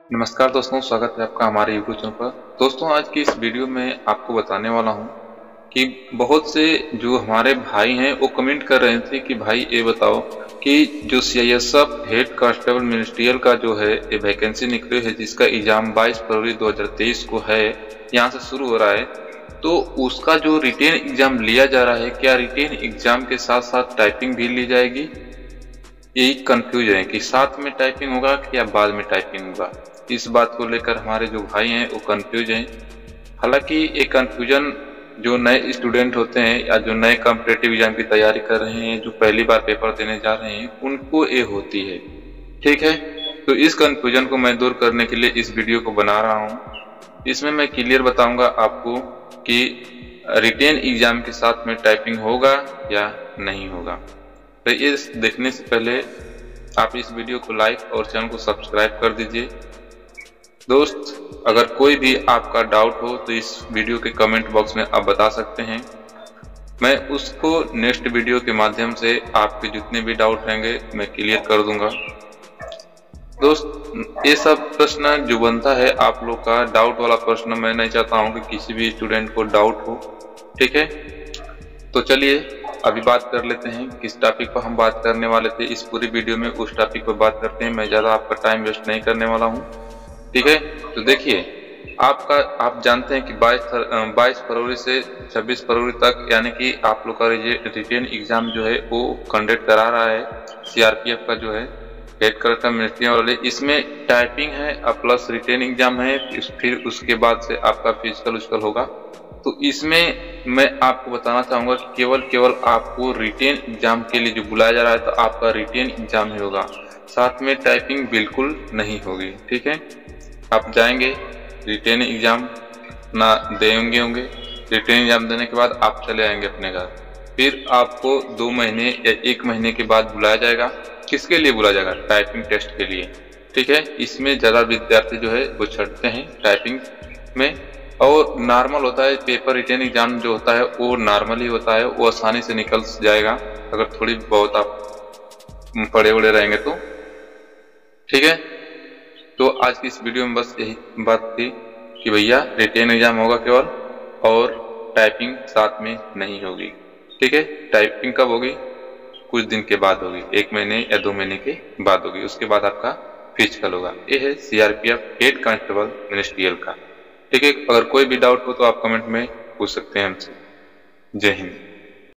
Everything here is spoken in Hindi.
नमस्कार दोस्तों, स्वागत है आपका हमारे यूट्यूब चैनल पर। दोस्तों, आज की इस वीडियो में आपको बताने वाला हूं कि बहुत से जो हमारे भाई हैं वो कमेंट कर रहे थे कि भाई ये बताओ कि जो सीआईएसएफ हेड कांस्टेबल मिनिस्ट्रियल का जो है ये वैकेंसी निकली है, जिसका एग्जाम 22 फरवरी 2023 को है, यहाँ से शुरू हो रहा है। तो उसका जो रिटेन एग्जाम लिया जा रहा है, क्या रिटेन एग्जाम के साथ साथ टाइपिंग भी ली जाएगी? यही कंफ्यूज है कि साथ में टाइपिंग होगा या बाद में टाइपिंग होगा। इस बात को लेकर हमारे जो भाई हैं वो कंफ्यूज हैं। हालांकि ये कंफ्यूजन जो नए स्टूडेंट होते हैं या जो नए कॉम्पिटिटिव एग्जाम की तैयारी कर रहे हैं, जो पहली बार पेपर देने जा रहे हैं, उनको ये होती है। ठीक है, तो इस कंफ्यूजन को मैं दूर करने के लिए इस वीडियो को बना रहा हूँ। इसमें मैं क्लियर बताऊंगा आपको कि रिटेन एग्जाम के साथ में टाइपिंग होगा या नहीं होगा। तो ये देखने से पहले आप इस वीडियो को लाइक और चैनल को सब्सक्राइब कर दीजिए। दोस्त, अगर कोई भी आपका डाउट हो तो इस वीडियो के कमेंट बॉक्स में आप बता सकते हैं। मैं उसको नेक्स्ट वीडियो के माध्यम से आपके जितने भी डाउट रहेंगे मैं क्लियर कर दूंगा। दोस्त, ये सब प्रश्न जो बनता है आप लोग का डाउट वाला प्रश्न, मैं नहीं चाहता हूं कि किसी भी स्टूडेंट को डाउट हो। ठीक है, तो चलिए अभी बात कर लेते हैं किस टॉपिक पर हम बात करने वाले थे। इस पूरी वीडियो में उस टॉपिक पर बात करते हैं। मैं ज़्यादा आपका टाइम वेस्ट नहीं करने वाला हूं। ठीक है, तो देखिए, आप जानते हैं कि 22 फरवरी से 26 फरवरी तक, यानी कि आप लोग का रिटेन एग्जाम जो है वो कंडक्ट करा रहा है सीआरपीएफ का, जो है हेड कलेक्टर मिनिस्ट्री वाले। इसमें टाइपिंग है प्लस रिटेन एग्जाम है, फिर उसके बाद से आपका फिजिकल होगा। तो इसमें मैं आपको बताना चाहूंगा कि केवल आपको रिटेन एग्जाम के लिए जो बुलाया जा रहा है, तो आपका रिटेन एग्जाम ही होगा, साथ में टाइपिंग बिल्कुल नहीं होगी। ठीक है, आप जाएंगे रिटेन एग्जाम ना देंगे, रिटेन एग्जाम देने के बाद आप चले आएंगे अपने घर। फिर आपको 2 महीने या 1 महीने के बाद बुलाया जाएगा। किसके लिए बुलाया जाएगा? टाइपिंग टेस्ट के लिए। ठीक है, इसमें ज़्यादा विद्यार्थी जो है वो छटते हैं टाइपिंग में, और नॉर्मल होता है पेपर। रिटेन एग्जाम जो होता है वो नॉर्मल ही होता है, वो आसानी से निकल जाएगा अगर थोड़ी बहुत आप पढ़े वड़े रहेंगे तो। ठीक है, तो आज की इस वीडियो में बस यही बात थी कि भैया रिटेन एग्जाम होगा केवल, और टाइपिंग साथ में नहीं होगी। ठीक है, टाइपिंग कब होगी? कुछ दिन के बाद होगी, 1 महीने या 2 महीने के बाद होगी। उसके बाद आपका फिजिकल होगा। ये है सीआरपीएफ हेड कांस्टेबल मिनिस्ट्रियल का। ठीक है, अगर कोई भी डाउट हो तो आप कमेंट में पूछ सकते हैं हमसे। जय हिंद।